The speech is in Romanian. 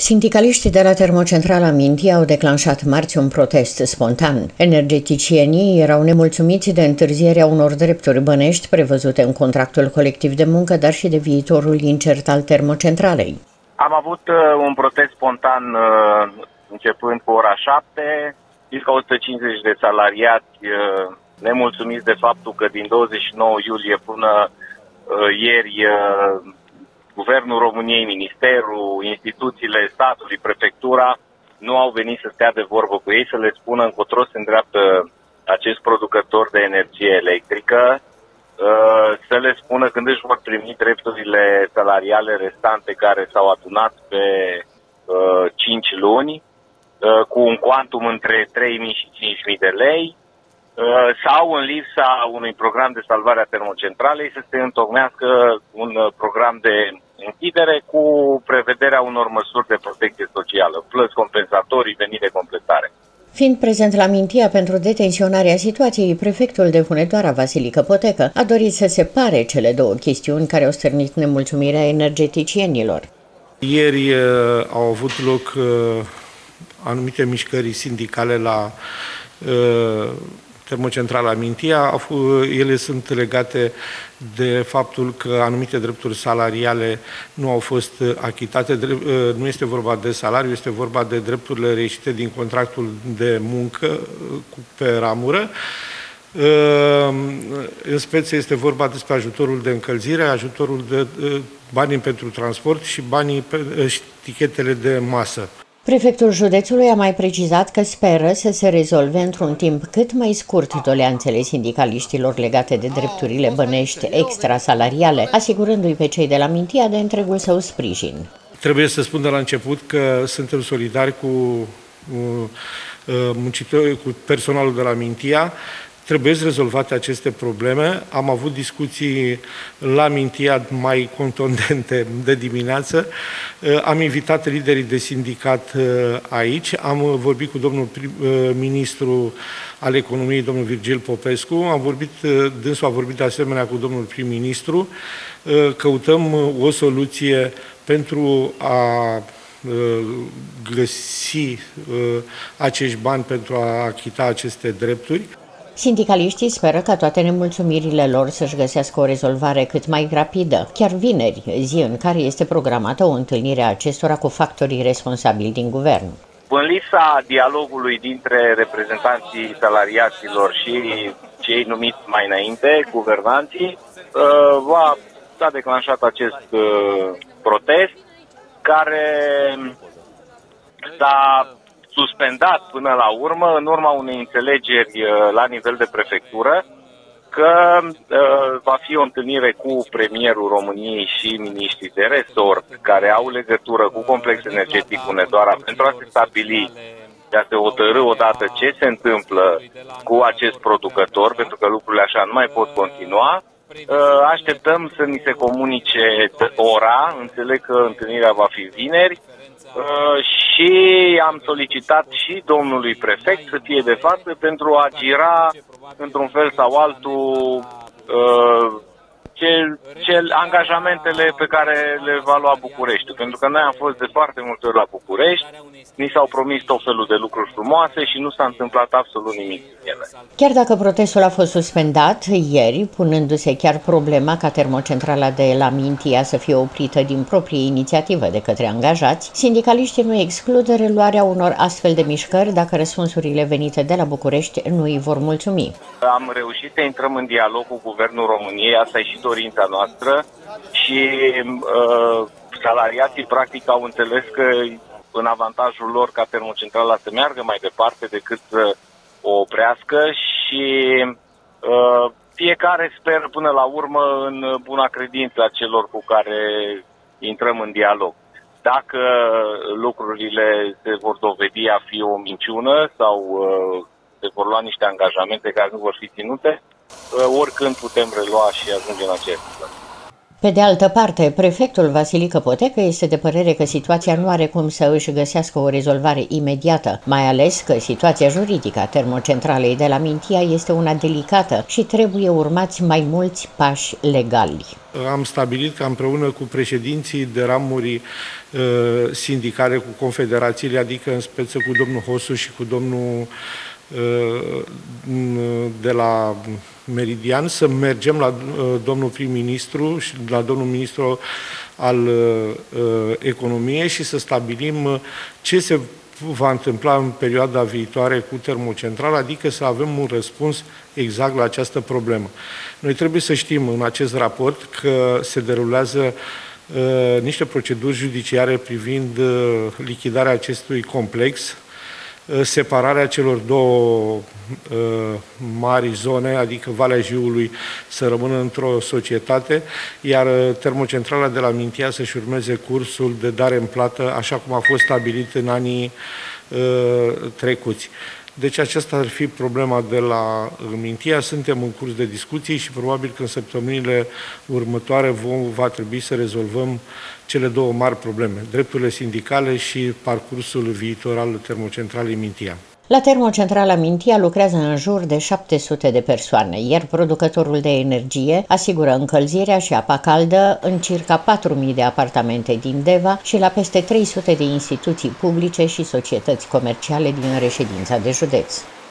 Sindicaliștii de la termocentrala Mintia au declanșat marți un protest spontan. Energeticienii erau nemulțumiți de întârzierea unor drepturi bănești prevăzute în contractul colectiv de muncă, dar și de viitorul incert al termocentralei. Am avut un protest spontan începând cu ora 7, circa 150 de salariați nemulțumiți de faptul că din 29 iulie până ieri Guvernul României, Ministerul, instituțiile statului, prefectura nu au venit să stea de vorbă cu ei, să le spună încotro se îndreaptă acest producător de energie electrică, să le spună când își vor primi drepturile salariale restante care s-au adunat pe 5 luni, cu un cuantum între 3.000 și 5.000 de lei, sau în lipsa unui program de salvare a termocentralei să se întocmească un program de închidere cu prevederea unor măsuri de protecție socială, plăți compensatorii, venit de completare. Fiind prezent la Mintia pentru detenționarea situației, prefectul de Hunedoara, Vasilică Potecă, a dorit să separe cele două chestiuni care au stârnit nemulțumirea energeticienilor. Ieri au avut loc anumite mișcări sindicale la termocentrala Mintia. Ele sunt legate de faptul că anumite drepturi salariale nu au fost achitate. Nu este vorba de salariu, este vorba de drepturile reieșite din contractul de muncă pe ramură. În speță este vorba despre ajutorul de încălzire, ajutorul de banii pentru transport și tichetele de masă. Prefectul județului a mai precizat că speră să se rezolve într-un timp cât mai scurt doleanțele sindicaliștilor legate de drepturile bănești extrasalariale, asigurându-i pe cei de la Mintia de întregul său sprijin. Trebuie să spun de la început că suntem solidari cu personalul de la Mintia. Trebuie rezolvate aceste probleme. Am avut discuții la Mintia mai contundente de dimineață. Am invitat liderii de sindicat aici. Am vorbit cu domnul ministru al economiei, domnul Virgil Popescu. Dânsul a vorbit de asemenea cu domnul prim-ministru. Căutăm o soluție pentru a găsi acești bani pentru a achita aceste drepturi. Sindicaliștii speră ca toate nemulțumirile lor să-și găsească o rezolvare cât mai rapidă, chiar vineri, zi în care este programată o întâlnire a acestora cu factorii responsabili din guvern. În lipsa dialogului dintre reprezentanții salariaților și cei numiți mai înainte, guvernanții, s-a declanșat acest protest care s-a suspendat până la urmă, în urma unei înțelegeri la nivel de prefectură, că va fi o întâlnire cu premierul României și miniștrii de resort care au legătură cu complexul energetic Hunedoara pentru a se stabili, de a se hotărî odată ce se întâmplă cu acest producător, pentru că lucrurile așa nu mai pot continua. Așteptăm să ni se comunice ora, înțeleg că întâlnirea va fi vineri, și am solicitat și domnului prefect să fie de față pentru a gira într-un fel sau altul angajamentele pe care le va lua București. Pentru că noi am fost de foarte multe ori la București, ni s-au promis tot felul de lucruri frumoase și nu s-a întâmplat absolut nimic din ele. Chiar dacă protestul a fost suspendat ieri, punându-se chiar problema ca termocentrala de la Mintia să fie oprită din proprie inițiativă de către angajați, sindicaliștii nu exclud reluarea unor astfel de mișcări dacă răspunsurile venite de la București nu îi vor mulțumi. Am reușit să intrăm în dialog cu Guvernul României, asta e și dorința noastră, și salariații practic au înțeles că în avantajul lor ca termocentrala să meargă mai departe decât să o oprească și fiecare speră până la urmă în buna credință a celor cu care intrăm în dialog. Dacă lucrurile se vor dovedi a fi o minciună sau se vor lua niște angajamente care nu vor fi ținute, oricând putem relua și ajunge în aceeași situație. Pe de altă parte, prefectul Vasilică Potecă este de părere că situația nu are cum să își găsească o rezolvare imediată, mai ales că situația juridică a termocentralei de la Mintia este una delicată și trebuie urmați mai mulți pași legali. Am stabilit ca împreună cu președinții de ramuri sindicale, cu confederațiile, adică în speță cu domnul Hosu și cu domnul de la Meridian, să mergem la domnul prim-ministru și la domnul ministru al economiei și să stabilim ce se va întâmpla în perioada viitoare cu termocentrala, adică să avem un răspuns exact la această problemă. Noi trebuie să știm în acest raport că se derulează niște proceduri judiciare privind lichidarea acestui complex, separarea celor două mari zone, adică Valea Jiului, să rămână într-o societate, iar termocentrala de la Mintia să-și urmeze cursul de dare în plată, așa cum a fost stabilit în anii trecuți. Deci aceasta ar fi problema de la Mintia. Suntem în curs de discuții și probabil că în săptămânile următoare va trebui să rezolvăm cele două mari probleme, drepturile sindicale și parcursul viitor al termocentralei Mintia. La termocentrala Mintia lucrează în jur de 700 de persoane, iar producătorul de energie asigură încălzirea și apa caldă în circa 4.000 de apartamente din Deva și la peste 300 de instituții publice și societăți comerciale din reședința de județ.